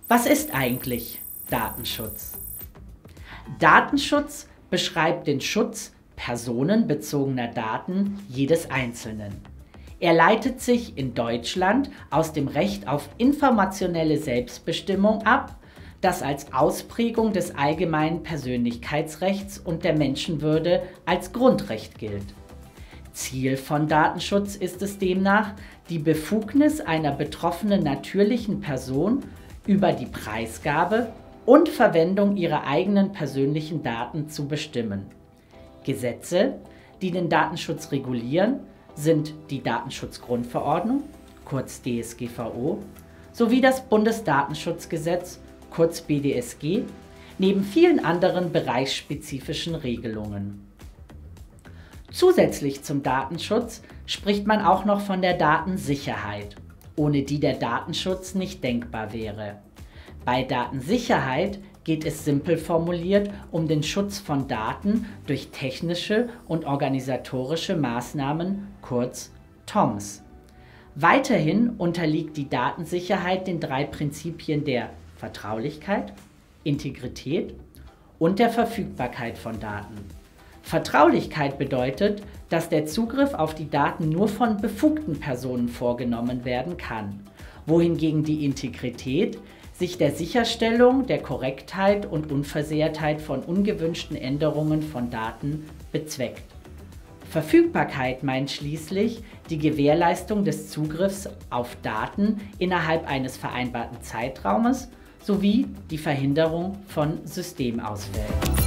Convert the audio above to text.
Was ist eigentlich Datenschutz? Datenschutz beschreibt den Schutz personenbezogener Daten jedes Einzelnen. Er leitet sich in Deutschland aus dem Recht auf informationelle Selbstbestimmung ab, das als Ausprägung des allgemeinen Persönlichkeitsrechts und der Menschenwürde als Grundrecht gilt. Ziel von Datenschutz ist es demnach, die Befugnis einer betroffenen natürlichen Person über die Preisgabe und Verwendung ihrer eigenen persönlichen Daten zu bestimmen. Gesetze, die den Datenschutz regulieren, sind die Datenschutzgrundverordnung, kurz DSGVO, sowie das Bundesdatenschutzgesetz, kurz BDSG, neben vielen anderen bereichsspezifischen Regelungen. Zusätzlich zum Datenschutz spricht man auch noch von der Datensicherheit, ohne die der Datenschutz nicht denkbar wäre. Bei Datensicherheit geht es simpel formuliert um den Schutz von Daten durch technische und organisatorische Maßnahmen, kurz TOMS. Weiterhin unterliegt die Datensicherheit den 3 Prinzipien der Vertraulichkeit, Integrität und der Verfügbarkeit von Daten. Vertraulichkeit bedeutet, dass der Zugriff auf die Daten nur von befugten Personen vorgenommen werden kann, wohingegen die Integrität sich der Sicherstellung der Korrektheit und Unversehrtheit von ungewünschten Änderungen von Daten bezweckt. Verfügbarkeit meint schließlich die Gewährleistung des Zugriffs auf Daten innerhalb eines vereinbarten Zeitraumes sowie die Verhinderung von Systemausfällen.